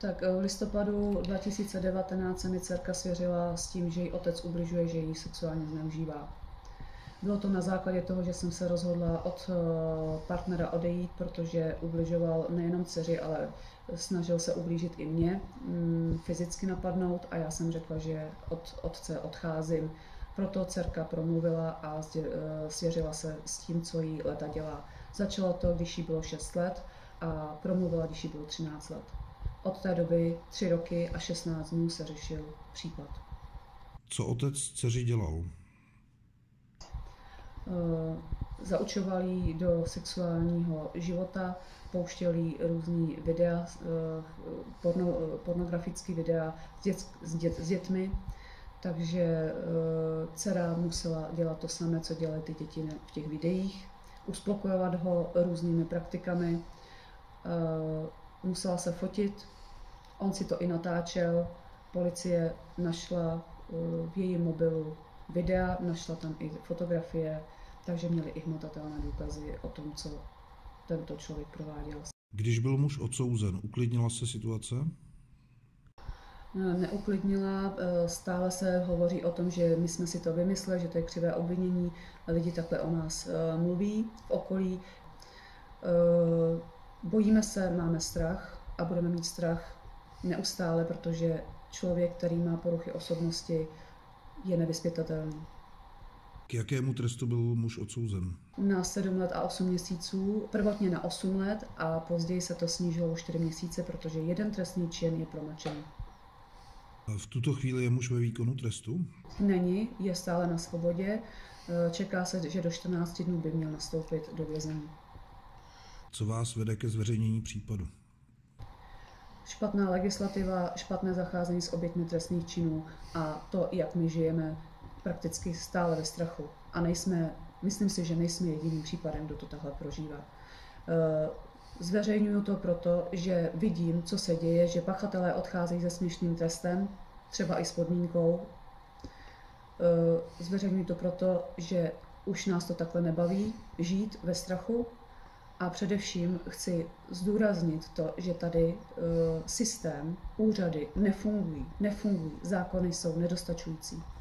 Tak v listopadu 2019 se mi dcerka svěřila s tím, že jí otec ubližuje, že ji sexuálně zneužívá. Bylo to na základě toho, že jsem se rozhodla od partnera odejít, protože ubližoval nejenom dceři, ale snažil se ublížit i mě, fyzicky napadnout, a já jsem řekla, že od otce odcházím. Proto dcerka promluvila a svěřila se s tím, co jí leta dělá. Začalo to, když jí bylo 6 let, a promluvila, když jí bylo 13 let. Od té doby 3 roky a 16 dnů se řešil případ. Co otec dceři dělal? Zaučoval jí do sexuálního života, pouštěl jí různý videa, pornografické videa s dětmi, takže dcera musela dělat to samé, co dělaly ty děti v těch videích, uspokojovat ho různými praktikami, musela se fotit, on si to i natáčel, policie našla v jejím mobilu videa, našla tam i fotografie, takže měli i hmatatelné důkazy o tom, co tento člověk prováděl. Když byl muž odsouzen, uklidnila se situace? Neuklidnila, stále se hovoří o tom, že my jsme si to vymysleli, že to je křivé obvinění, lidi takhle o nás mluví v okolí. Bojíme se, máme strach a budeme mít strach neustále, protože člověk, který má poruchy osobnosti, je nevyzpytatelný. K jakému trestu byl muž odsouzen? Na 7 let a 8 měsíců, prvotně na 8 let a později se to snížilo o 4 měsíce, protože jeden trestný čin je promlčený. V tuto chvíli je muž ve výkonu trestu? Není, je stále na svobodě. Čeká se, že do 14 dnů by měl nastoupit do vězení. Co vás vede ke zveřejnění případu? Špatná legislativa, špatné zacházení s oběťmi trestných činů a to, jak my žijeme prakticky stále ve strachu. A myslím si, že nejsme jediným případem, kdo to takhle prožívá. Zveřejňuju to proto, že vidím, co se děje, že pachatelé odcházejí se směšným trestem, třeba i s podmínkou. Zveřejňuju to proto, že už nás to takhle nebaví žít ve strachu. A především chci zdůraznit to, že tady systém, úřady nefungují, zákony jsou nedostačující.